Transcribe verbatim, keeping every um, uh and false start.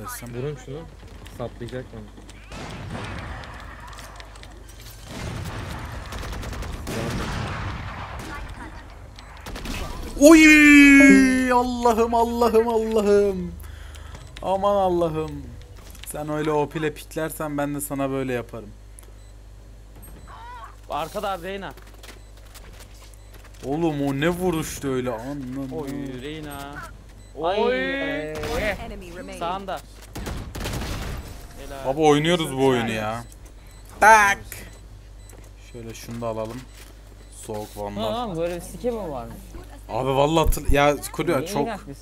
desem. Vurun şunu. Saplayacak bana. Oy! Allah'ım Allah'ım Allah'ım. Aman Allah'ım. Sen öyle O P ile piklersen ben de sana böyle yaparım. Arkada Reyna. Oğlum o ne vuruştu öyle anladım. Oy Reyna. Ay. Oy. Enemy remaining. Sağında. Helal. Baba oynuyoruz bu oyunu ya. Tak. Şöyle şunu da alalım. Soğuk vandal. Ha, böyle bir sike mi varmış? Abi vallahi hatır- ya kuruyor Niye çok inatmış?